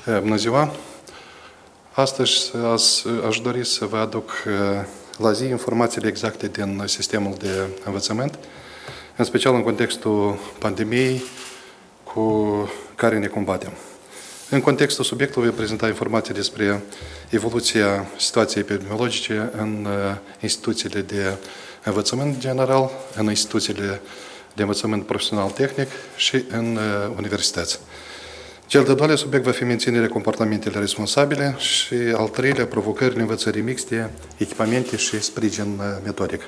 Bună ziua! Astăzi aș dori să vă aduc la zi informațiile exacte din sistemul de învățământ, în special în contextul pandemiei cu care ne combatem. În contextul subiectului voi prezenta informații despre evoluția situației epidemiologice în instituțiile de învățământ general, în instituțiile de învățământ profesional tehnic și în universități. Cel de-al doilea subiect va fi menținerea comportamentele responsabile și al treilea, provocările învățării mixte, echipamente și sprijin metodic.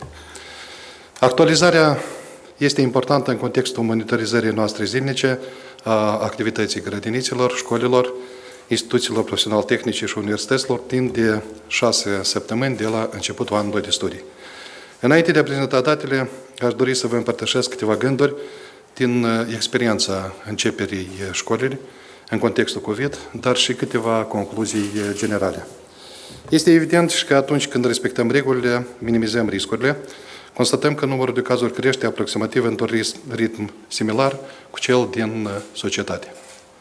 Actualizarea este importantă în contextul monitorizării noastre zilnice a activității grădiniților, școlilor, instituțiilor profesional tehnice și universităților timp de 6 săptămâni de la începutul anului de studii. Înainte de a prezenta datele, aș dori să vă împărtășesc câteva gânduri din experiența începerii școlii în contextul COVID, dar și câteva concluzii generale. Este evident și că atunci când respectăm regulile, minimizăm riscurile, constatăm că numărul de cazuri crește aproximativ într-un ritm similar cu cel din societate.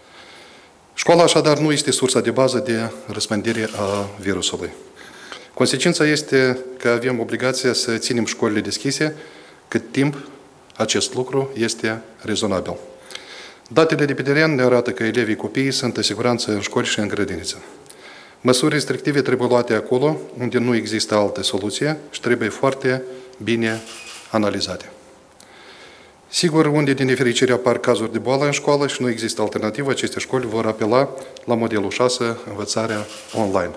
Școala așadar nu este sursa de bază de răspândire a virusului. Consecința este că avem obligația să ținem școlile deschise cât timp acest lucru este rezonabil. Datele de pe teren ne arată că elevii copiii sunt în siguranță în școli și în grădiniță. Măsuri restrictive trebuie luate acolo unde nu există altă soluție și trebuie foarte bine analizate. Sigur, unde din nefericire apar cazuri de boală în școală și nu există alternativă, aceste școli vor apela la modelul 6, învățarea online.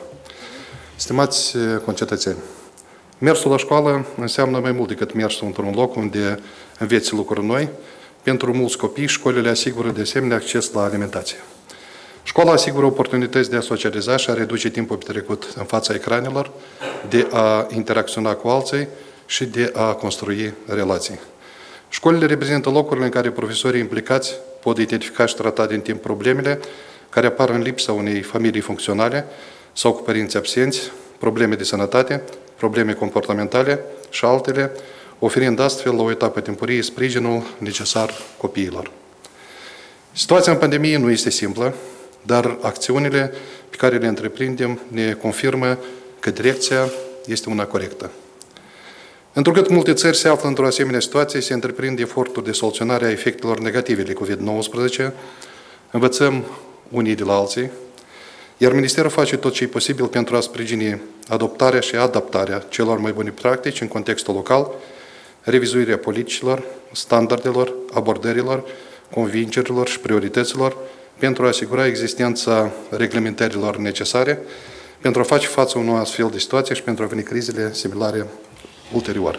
Stimați concetățeni, mersul la școală înseamnă mai mult decât mersul într-un loc unde înveți lucruri noi. Pentru mulți copii, școlile asigură de asemenea acces la alimentație. Școala asigură oportunități de a socializa și a reduce timpul petrecut în fața ecranelor, de a interacționa cu alții și de a construi relații. Școlile reprezintă locurile în care profesorii implicați pot identifica și trata din timp problemele care apar în lipsa unei familii funcționale sau cu părinți absenți, probleme de sănătate, probleme comportamentale și altele, oferind astfel la o etapă timpurie sprijinul necesar copiilor. Situația în pandemie nu este simplă, dar acțiunile pe care le întreprindem ne confirmă că direcția este una corectă. Întrucât multe țări se află într-o asemenea situație, se întreprind eforturi de soluționare a efectelor negative de COVID-19, învățăm unii de la alții, iar Ministerul face tot ce e posibil pentru a sprijini adoptarea și adaptarea celor mai bune practici în contextul local, revizuirea politicilor, standardelor, abordărilor, convingerilor și priorităților pentru a asigura existența reglementărilor necesare, pentru a face față unor astfel de situații și pentru a veni crizele similare ulterior.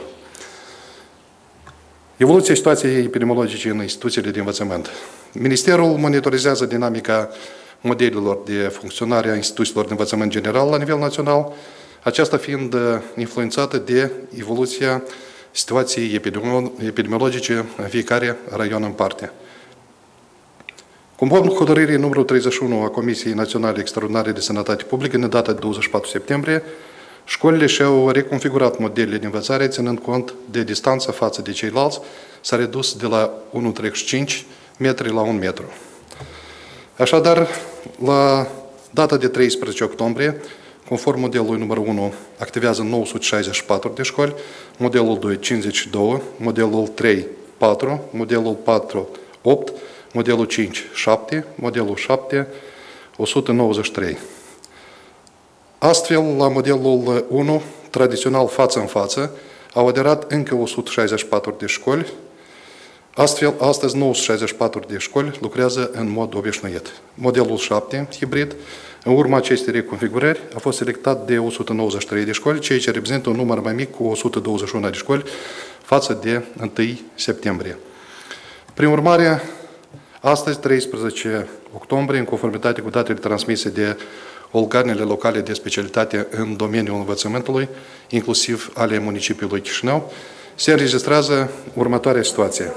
Evoluția situației epidemiologice în instituțiile de învățământ. Ministerul monitorizează dinamica modelelor de funcționare a instituțiilor de învățământ general la nivel național, aceasta fiind influențată de evoluția situației epidemiologice în fiecare raion în parte. Conform hotărârii numărul 31 a Comisiei Naționale Extraordinare de Sănătate Publică, în data de 24 septembrie, școlile și-au reconfigurat modelele de învățare, ținând cont de distanța față de ceilalți, s-a redus de la 1,35 metri la 1 metru. Așadar, la data de 13 octombrie, conform modelului numărul 1, activează 964 de școli, modelul 2, 52, modelul 3, 4, modelul 4, 8, modelul 5, 7, modelul 7, 193. Astfel, la modelul 1, tradițional față în față, au aderat încă 164 de școli. Astfel, astăzi 964 de școli lucrează în mod obișnuit. Modelul 7, hibrid, în urma acestei reconfigurări, a fost selectat de 193 de școli, ceea ce reprezintă un număr mai mic cu 121 de școli față de 1 septembrie. Prin urmare, astăzi, 13 octombrie, în conformitate cu datele transmise de organele locale de specialitate în domeniul învățământului, inclusiv ale municipiului Chișinău, se înregistrează următoarea situație.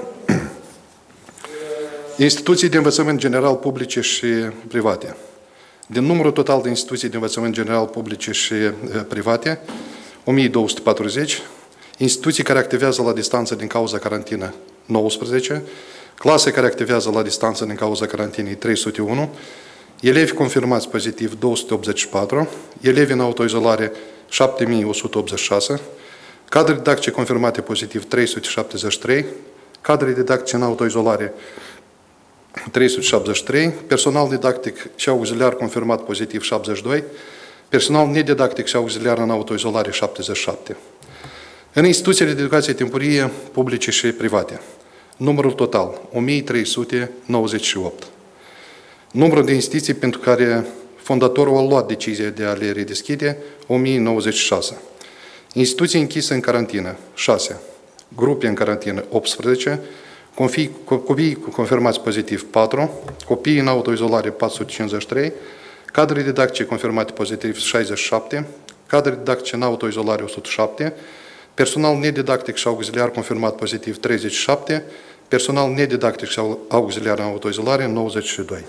Instituții de învățământ general publice și private. Din numărul total de instituții de învățământ general publice și private, 1240, instituții care activează la distanță din cauza carantină, 19, clase care activează la distanță din cauza carantinei, 301, elevi confirmați pozitiv 284, elevi în autoizolare 7186, cadre didactice confirmate pozitiv 373, cadre didactice în autoizolare 373, personal didactic și auxiliar confirmat pozitiv 72, personal nedidactic și auxiliar în autoizolare 77. În instituțiile de educație timpurie, publice și private, numărul total 1398. Numărul de instituții pentru care fondatorul a luat decizia de a le redeschide, 1096. Instituții închise în carantină, 6. Grupe în carantină, 18. Copii confirmați pozitiv, 4. Copii în autoizolare, 453. Cadre didactice confirmate pozitiv, 67. Cadre didactice în autoizolare, 107. Personal nedidactic și auxiliar confirmat pozitiv, 37. Personal nedidactic și auxiliar în autoizolare, 92.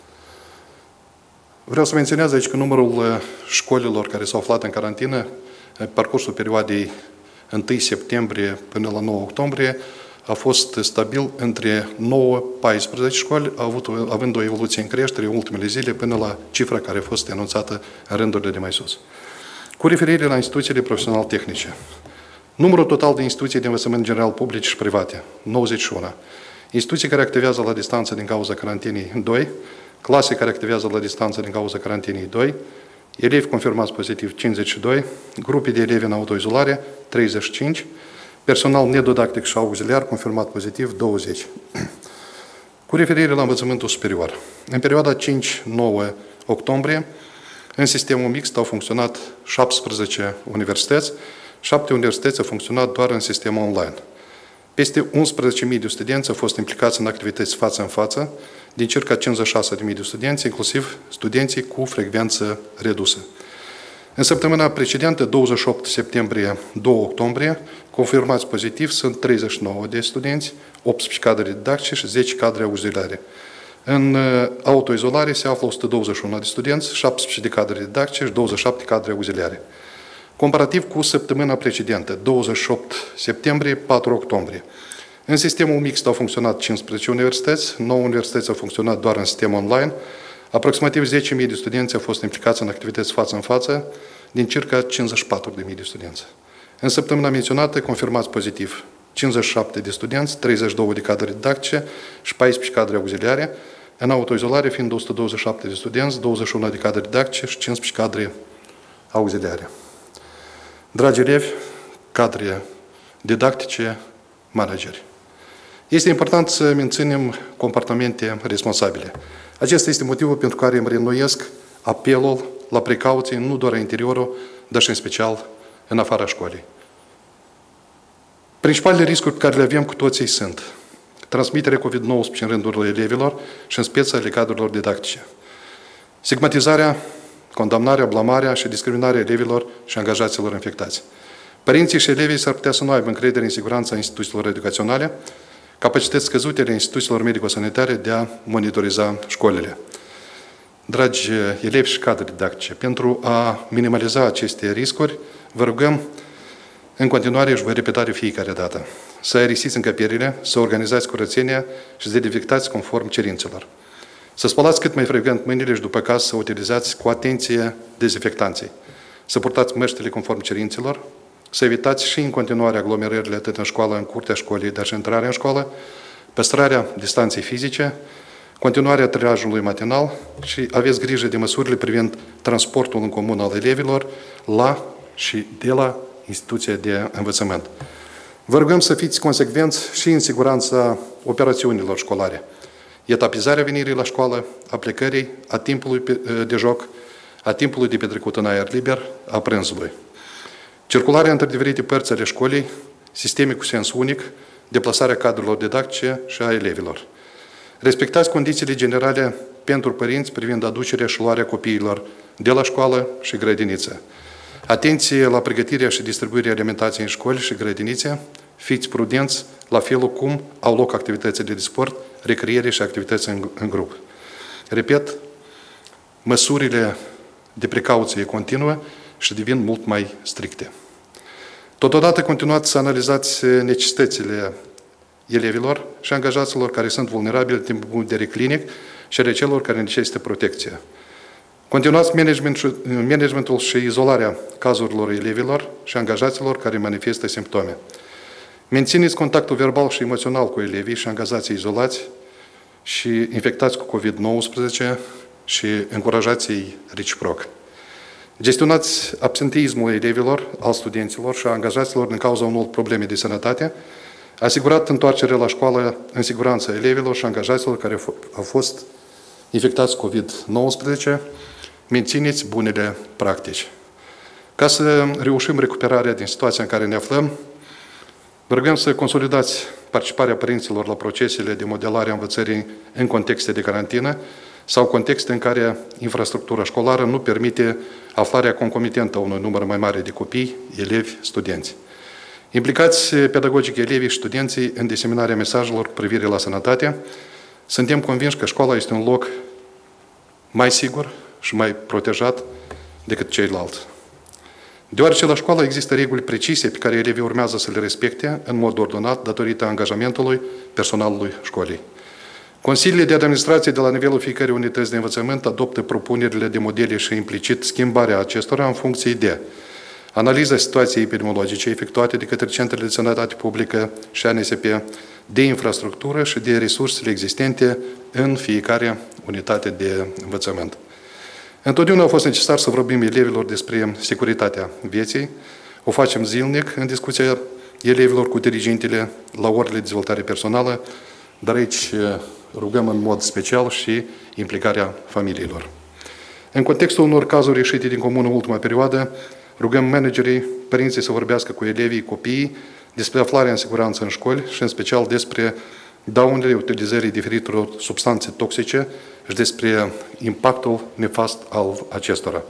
Vreau să menționez aici că numărul școlilor care s-au aflat în carantină pe parcursul perioadei 1 septembrie până la 9 octombrie a fost stabil între 9-14 școli, având o evoluție în creștere în ultimele zile până la cifra care a fost anunțată în rândurile de mai sus. Cu referire la instituțiile profesional-tehnice, numărul total de instituții de învățământ general publice și private, 91. Instituții care activează la distanță din cauza carantinei, 2. Clase care activează la distanță din cauza carantinei, 2. Elevi confirmați pozitiv, 52. Grupe de elevi în autoizolare, 35. Personal nedidactic și auxiliar confirmat pozitiv, 20. Cu referire la învățământul superior, în perioada 5-9 octombrie, în sistemul mixt au funcționat 17 universități, 7 universități au funcționat doar în sistemul online. Peste 11.000 de studenți au fost implicați în activități față în față, din circa 56.000 de studenți, inclusiv studenții cu frecvență redusă. În săptămâna precedentă, 28 septembrie, 2 octombrie, confirmați pozitiv sunt 39 de studenți, 18 cadre didactice și 10 cadre auxiliare. În autoizolare se află 121 de studenți, 17 de cadre didactice și 27 cadre auxiliare. Comparativ cu săptămâna precedentă, 28 septembrie, 4 octombrie. În sistemul mixt au funcționat 15 universități, 9 universități au funcționat doar în sistem online, aproximativ 10.000 de studenți au fost implicați în activități față în față, din circa 54.000 de studenți. În săptămâna menționată, confirmați pozitiv 57 de studenți, 32 de cadre didactice și 14 cadre auxiliare, în autoizolare fiind 127 de studenți, 21 de cadre didactice și 15 cadre auxiliare. Dragi elevi, cadre didactice, manageri. Este important să menținem comportamente responsabile. Acesta este motivul pentru care îmi reînnoiesc apelul la precauție nu doar în interiorul, dar și în special în afara școlii. Principalele riscuri pe care le avem cu toții sunt transmiterea COVID-19 în rândurile elevilor și în speță ale cadrelor didactice, stigmatizarea, condamnarea, blamarea și discriminarea elevilor și angajaților infectați. Părinții și elevii s-ar putea să nu aibă încredere în siguranța instituțiilor educaționale, capacități scăzute ale instituțiilor medico-sanitare de a monitoriza școlile. Dragi elevi și cadre didactice, pentru a minimaliza aceste riscuri, vă rugăm în continuare și voi repeta de fiecare dată, să aerisiți încăperile, să organizați curățenia și să dezinfectați conform cerințelor. Să spălați cât mai frecvent mâinile și după caz să utilizați cu atenție dezinfectanții. Să purtați măștile conform cerințelor, să evitați și în continuare aglomerările atât în școală, în curtea școlii, dar și intrarea în școală, păstrarea distanței fizice, continuarea triajului matinal și aveți grijă de măsurile privind transportul în comun al elevilor la și de la instituția de învățământ. Vă rugăm să fiți consecvenți și în siguranța operațiunilor școlare. Etapizarea venirii la școală, a plecării, a timpului de joc, a timpului de petrecut în aer liber, a prânzului. Circularea între diferite părți ale școlii, sisteme cu sens unic, deplasarea cadrelor didactice și a elevilor. Respectați condițiile generale pentru părinți privind aducerea și luarea copiilor de la școală și grădiniță. Atenție la pregătirea și distribuirea alimentației în școli și grădinițe. Fiți prudenți la felul cum au loc activitățile de sport, recreere și activități în grup. Repet, măsurile de precauție continuă și devin mult mai stricte. Totodată continuați să analizați necesitățile elevilor și angajaților care sunt vulnerabili din punct de vedere clinic și ale celor care necesită protecție. Continuați managementul și izolarea cazurilor elevilor și angajaților care manifestă simptome. Mențineți contactul verbal și emoțional cu elevii și angajații izolați și infectați cu COVID-19 și încurajați-i reciproc. Gestionați absenteismul elevilor, al studenților și a angajaților din cauza unor probleme de sănătate, asigurat întoarcerea la școală în siguranță elevilor și angajaților care au fost infectați cu COVID-19, mențineți bunele practici. Ca să reușim recuperarea din situația în care ne aflăm, vă rugăm să consolidați participarea părinților la procesele de modelare a învățării în contexte de carantină sau contexte în care infrastructura școlară nu permite aflarea concomitentă a unui număr mai mare de copii, elevi, studenți. Implicați pedagogic elevii și studenții în diseminarea mesajelor cu privire la sănătate. Suntem convinși că școala este un loc mai sigur și mai protejat decât ceilalți. Deoarece la școală există reguli precise pe care elevii urmează să le respecte în mod ordonat datorită angajamentului personalului școlii. Consiliile de administrație de la nivelul fiecărei unități de învățământ adoptă propunerile de modele și implicit schimbarea acestora în funcție de analiza situației epidemiologice efectuate de către Centrele de Sănătate Publică și ANSP, de infrastructură și de resursele existente în fiecare unitate de învățământ. Întotdeauna a fost necesar să vorbim elevilor despre securitatea vieții. O facem zilnic în discuția elevilor cu dirigintele la orele de dezvoltare personală, dar aici rugăm în mod special și implicarea familiilor. În contextul unor cazuri ieșite din comun în ultima perioadă, rugăm managerii, părinții să vorbească cu elevii, copiii, despre aflarea în siguranță în școli și în special despre daunele utilizării diferitelor substanțe toxice și despre impactul nefast al acestora.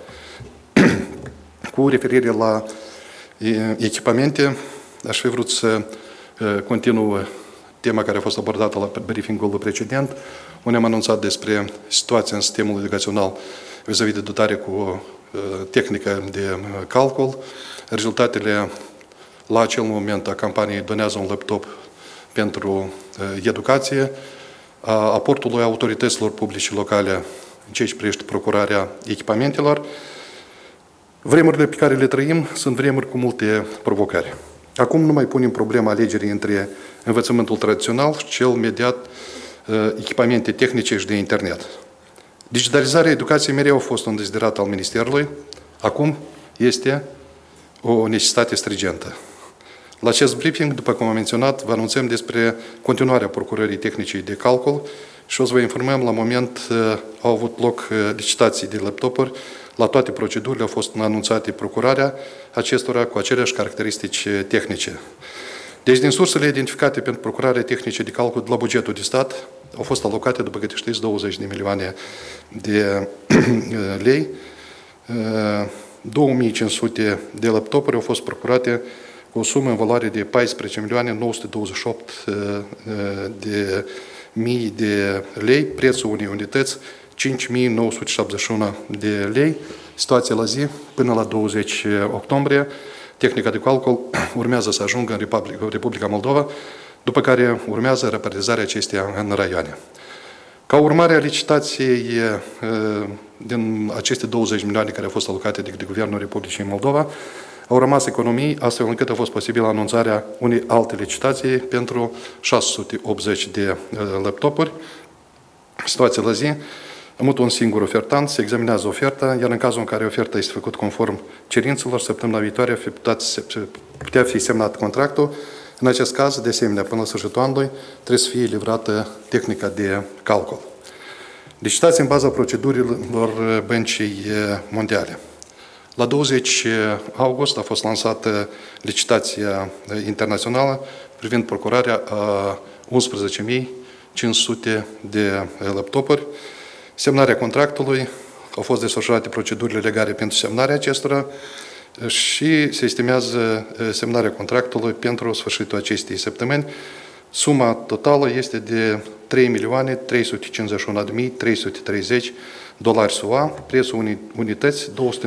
Cu referire la echipamente, aș fi vrut să continuu tema care a fost abordată la briefingul precedent, unde am anunțat despre situația în sistemul educațional vis-a-vis de dotare cu tehnică de calcul. Rezultatele la acel moment a campaniei Donează un laptop pentru educație, a aportului autorităților publice locale în ceea ce privește procurarea echipamentelor. Vremurile pe care le trăim sunt vremuri cu multe provocări. Acum nu mai punem problema alegerii între învățământul tradițional și cel mediat echipamente tehnice și de internet. Digitalizarea educației mereu a fost un deziderat al Ministerului, acum este o necesitate stringentă. La acest briefing, după cum am menționat, vă anunțăm despre continuarea procurării tehnicii de calcul și o să vă informăm la moment au avut loc licitații de laptopuri, la toate procedurile au fost anunțate procurarea acestora cu aceleași caracteristici tehnice. Deci, din sursele identificate pentru procurarea tehnice de calcul de la bugetul de stat, au fost alocate, după câte știți, 20 de milioane de lei. 2500 de laptopuri au fost procurate cu o sumă în valoare de 14.928.000 de lei, prețul unei unități 5.971 de lei. Situația la zi, până la 20 octombrie, tehnica de calcul urmează să ajungă în Republica Moldova, după care urmează repartizarea acesteia în raioane. Ca urmare a licitației din aceste 20 milioane care au fost alocate de Guvernul Republicii Moldova, au rămas economii, astfel încât a fost posibilă anunțarea unei alte licitații pentru 680 de laptopuri. Situația la zi, am un singur ofertant, se examinează oferta, iar în cazul în care oferta este făcută conform cerințelor, săptămâna viitoare putea fi semnat contractul. În acest caz, de asemenea, până la sfârșitul anului, trebuie să fie livrată tehnica de calcul. Licitații în baza procedurilor Băncii Mondiale. La 20 august a fost lansată licitația internațională privind procurarea a 11.500 de laptopuri. Semnarea contractului, au fost desfășurate procedurile legale pentru semnarea acestora și se estimează semnarea contractului pentru sfârșitul acestei săptămâni. Suma totală este de $3.351.330 SUA, prețul unități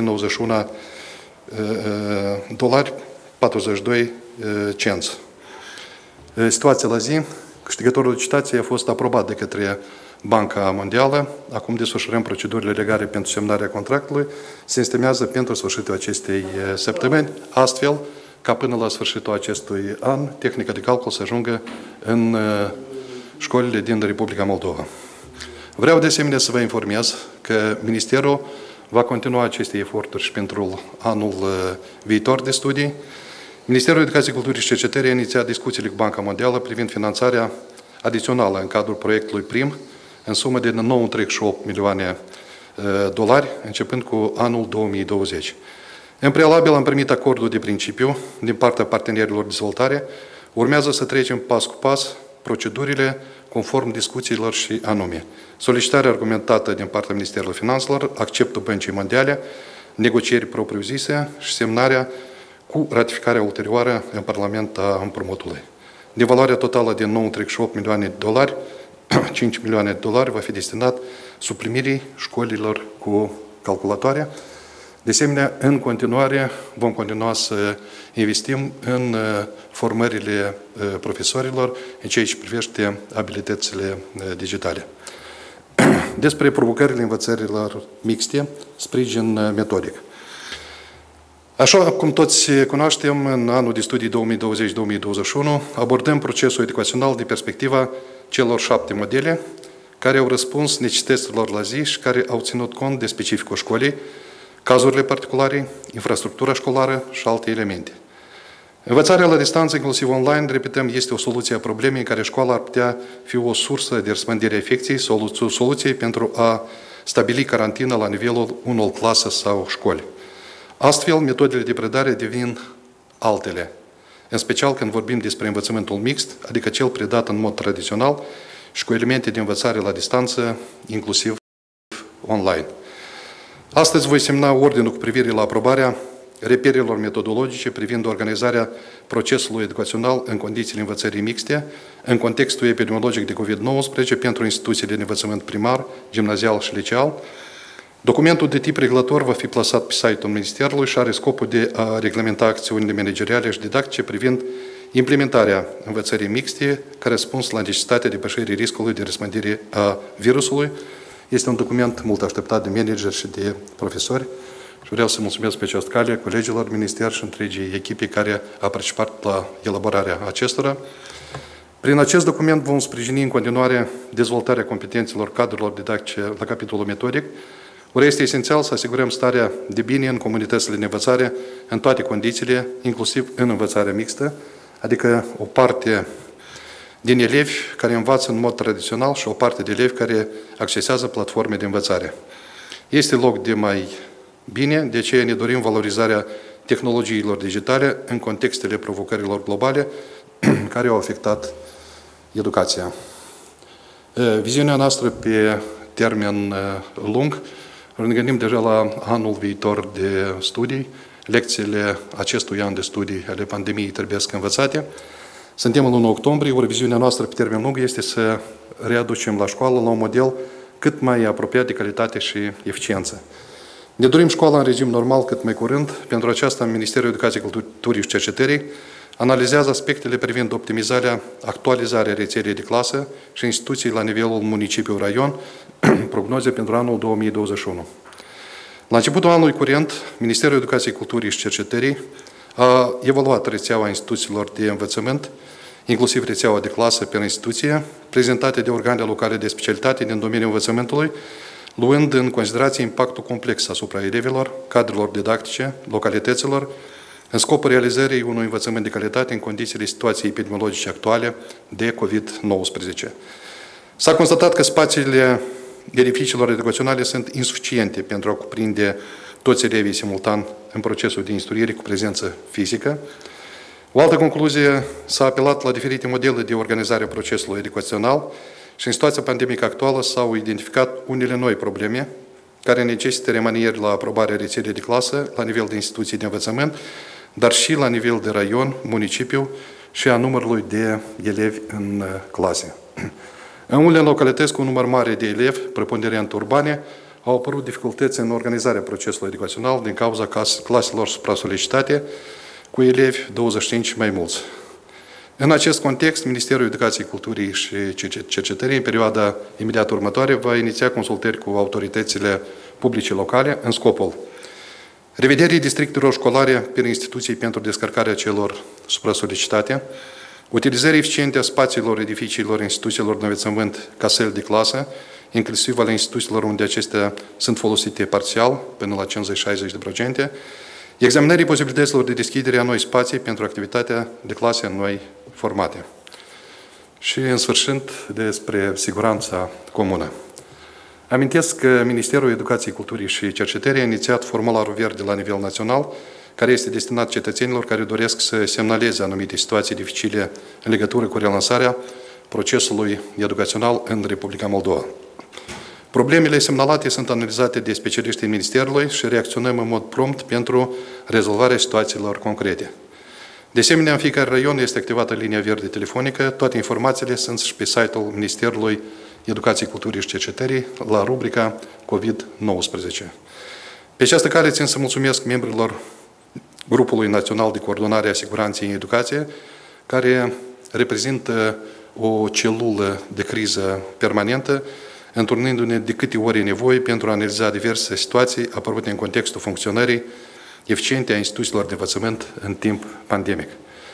$291.42. Situația la zi, câștigătorul licitației a fost aprobat de către Banca Mondială. Acum desfășurăm procedurile legale pentru semnarea contractului. Se estimează pentru sfârșitul acestei săptămâni, astfel ca până la sfârșitul acestui an, tehnica de calcul să ajungă în școlile din Republica Moldova. Vreau de asemenea să vă informez că Ministerul va continua aceste eforturi și pentru anul viitor de studii. Ministerul Educației, Culturii și Cercetării a inițiat discuțiile cu Banca Mondială privind finanțarea adițională în cadrul proiectului PRIM, în sumă de 9,8 milioane dolari, începând cu anul 2020. În prealabil am primit acordul de principiu din partea partenerilor de dezvoltare. Urmează să trecem pas cu pas procedurile conform discuțiilor și anume. Solicitarea argumentată din partea Ministerului Finanțelor, acceptul Băncii Mondiale, negocieri propriu-zise și semnarea cu ratificarea ulterioară în Parlament a împrumutului. De valoarea totală de 9,8 milioane de dolari, 5 milioane de dolari va fi destinat suprimirii școlilor cu calculatoare. De asemenea, în continuare, vom continua să investim în formările profesorilor în ceea ce privește abilitățile digitale. Despre provocările învățărilor mixte, sprijin metodic. Așa cum toți cunoaștem, în anul de studii 2020-2021 abordăm procesul educațional din perspectiva celor 7 modele care au răspuns necesităților la zi și care au ținut cont de specificul școlii, cazurile particulare, infrastructura școlară și alte elemente. Învățarea la distanță, inclusiv online, repetăm, este o soluție a problemei în care școala ar putea fi o sursă de răspândire a infecției sau o soluție pentru a stabili carantină la nivelul unor clasă sau școli. Astfel, metodele de predare devin altele, în special când vorbim despre învățământul mixt, adică cel predat în mod tradițional și cu elemente de învățare la distanță, inclusiv online. Astăzi voi semna ordinul cu privire la aprobarea reperelor metodologice privind organizarea procesului educațional în condițiile învățării mixte, în contextul epidemiologic de COVID-19 pentru instituțiile de învățământ primar, gimnazial și liceal. Documentul de tip regulator va fi plasat pe site-ul Ministerului și are scopul de a reglementa acțiunile manageriale și didactice privind implementarea învățării mixte ca răspuns la necesitatea depășirii riscului de răspândire a virusului. Este un document mult așteptat de manageri și de profesori și vreau să mulțumesc pe această cale colegilor ministeri și întregii echipe care a participat la elaborarea acestora. Prin acest document vom sprijini în continuare dezvoltarea competențelor cadrelor didactice la capitolul metodic. Ori este esențial să asigurăm starea de bine în comunitățile de învățare în toate condițiile, inclusiv în învățarea mixtă, adică o parte din elevi care învață în mod tradițional și o parte de elevi care accesează platforme de învățare. Este loc de mai bine, de aceea ne dorim valorizarea tehnologiilor digitale în contextele provocărilor globale care au afectat educația. Viziunea noastră pe termen lung, ne gândim deja la anul viitor de studii, lecțiile acestui an de studii ale pandemiei trebuie să învățate. Suntem în 1 octombrie, ori viziunea noastră pe termen lung este să readucem la școală la un model cât mai apropiat de calitate și eficiență. Ne dorim școala în regim normal cât mai curând. Pentru aceasta, Ministerul Educației, Culturii și Cercetării analizează aspectele privind optimizarea, actualizarea rețelei de clasă și instituții la nivelul municipiu-raion, prognoze pentru anul 2021. La începutul anului curent, Ministerul Educației, Culturii și Cercetării a evaluat rețeaua instituțiilor de învățământ, inclusiv rețeaua de clasă pe instituție, prezentate de organele locale de specialitate din domeniul învățământului, luând în considerație impactul complex asupra elevilor, cadrelor didactice, localităților, în scopul realizării unui învățământ de calitate în condițiile situației epidemiologice actuale de COVID-19. S-a constatat că spațiile edificiilor educaționale sunt insuficiente pentru a cuprinde toți elevii simultan în procesul de instruire cu prezență fizică. O altă concluzie, s-a apelat la diferite modele de organizare a procesului educațional și în situația pandemică actuală s-au identificat unele noi probleme care necesită remanieri la aprobarea rețelei de clasă la nivel de instituții de învățământ, dar și la nivel de raion, municipiu și a numărului de elevi în clase. În unele localități cu un număr mare de elevi, preponderent urbane, au apărut dificultăți în organizarea procesului educațional din cauza claselor supra-solicitate, cu elevi 25 mai mulți. În acest context, Ministerul Educației, Culturii și Cercetării, în perioada imediat următoare, va iniția consultări cu autoritățile publice locale în scopul revederii districtelor școlare prin instituții pentru descărcarea celor supra-solicitate, utilizării eficiente a spațiilor, edificiilor, instituțiilor de învățământ ca săli de clasă, inclusiv ale instituțiilor unde acestea sunt folosite parțial, până la 50-60%, examinării posibilităților de deschidere a noi spații pentru activitatea de clase în noi formate. Și, în sfârșit, despre siguranța comună. Amintesc că Ministerul Educației, Culturii și Cercetării a inițiat formularul verde la nivel național, care este destinat cetățenilor care doresc să semnaleze anumite situații dificile în legătură cu relansarea procesului educațional în Republica Moldova. Problemele semnalate sunt analizate de specialiștii Ministerului și reacționăm în mod prompt pentru rezolvarea situațiilor concrete. De asemenea, în fiecare raion este activată linia verde telefonică, toate informațiile sunt și pe site-ul Ministerului Educației, Culturii și Cercetării la rubrica COVID-19. Pe această cale țin să mulțumesc membrilor Grupului Național de Coordonare a Siguranței în Educație, care reprezintă o celulă de criză permanentă, întâlnindu-ne de câte ori e nevoie pentru a analiza diverse situații apărute în contextul funcționării eficiente a instituțiilor de învățământ în timp pandemic.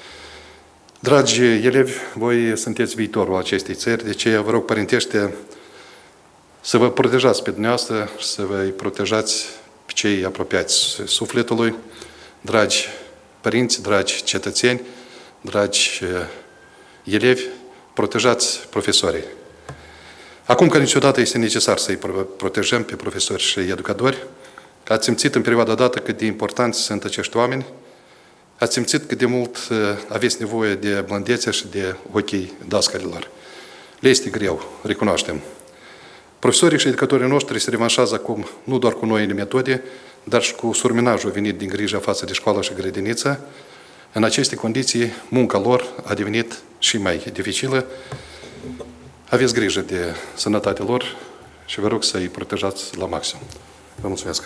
Dragi elevi, voi sunteți viitorul acestei țări, de aceea vă rog părintește să vă protejați pe dumneavoastră și să vă protejați pe cei apropiați sufletului. Dragi părinți, dragi cetățeni, dragi elevi, protejați profesorii. Acum că niciodată este necesar să-i protejăm pe profesori și educatori, ați simțit în perioada dată cât de importanți sunt acești oameni, ați simțit cât de mult aveți nevoie de blândețe și de ochii dascălilor. Le este greu, recunoaștem. Profesorii și educatorii noștri se revanșează acum nu doar cu noile metode, dar și cu surmenajul venit din grija față de școală și grădiniță. În aceste condiții, munca lor a devenit și mai dificilă. Aveți grijă de sănătatea lor și vă rog să-i protejați la maxim. Vă mulțumesc!